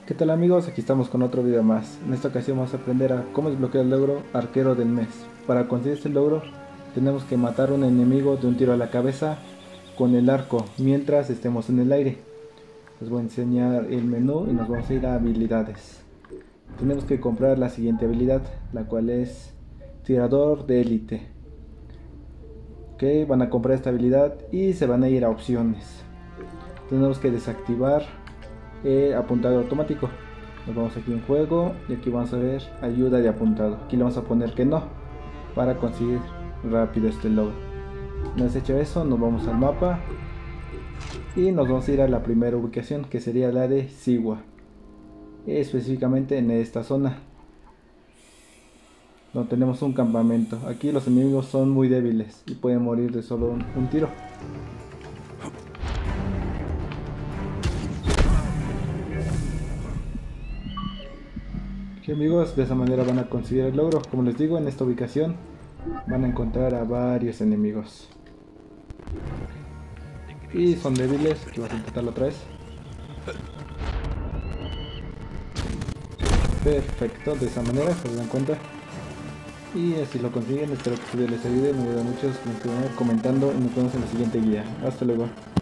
¿Qué tal amigos? Aquí estamos con otro video más. En esta ocasión vamos a aprender a cómo desbloquear el logro Arquero del Mes. Para conseguir este logro tenemos que matar a un enemigo de un tiro a la cabeza con el arco mientras estemos en el aire. Les voy a enseñar el menú y nos vamos a ir a habilidades. Tenemos que comprar la siguiente habilidad, la cual es Tirador de Élite. Ok, van a comprar esta habilidad y se van a ir a opciones. Tenemos que desactivar apuntado automático. Nos vamos aquí en juego y aquí vamos a ver ayuda de apuntado. Aquí le vamos a poner que no para conseguir rápido este logro. Una vez hecho eso, nos vamos al mapa y nos vamos a ir a la primera ubicación, que sería la de Siwa, específicamente en esta zona donde tenemos un campamento. Aquí los enemigos son muy débiles y pueden morir de solo un tiro. Ok, amigos, de esa manera van a conseguir el logro. Como les digo, en esta ubicación van a encontrar a varios enemigos y son débiles. Aquí vas a intentarlo otra vez. Perfecto, de esa manera se dan cuenta y así lo consiguen. Espero que este video les ayude, me ayuda mucho suscribiéndose, comentando y nos vemos en la siguiente guía. Hasta luego.